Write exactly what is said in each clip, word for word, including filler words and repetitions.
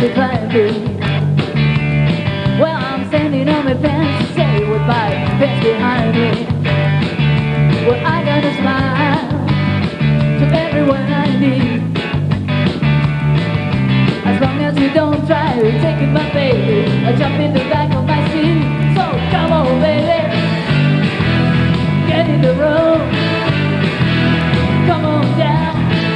to find me. Well, I'm standing on my pants, say with my pants behind me. Well, I gotta smile to everyone I meet. As long as you don't try taking my baby, I jump in the back of my seat. So come on, baby, get in the room, come on down.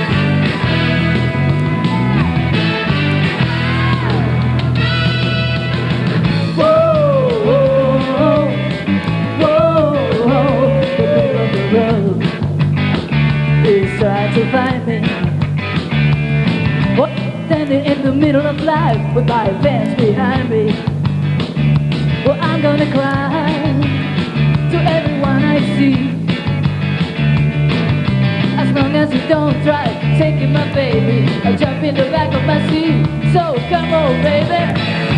Try to find me. What? Standing in the middle of life with my pants behind me. Well, I'm gonna cry to everyone I see. As long as you don't try taking my baby, I'll jump in the back of my seat. So come on, baby.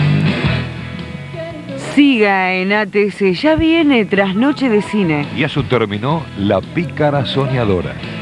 Siga en A T C, ya viene Trasnoche de Cine. Y a su término, La Pícara Soñadora.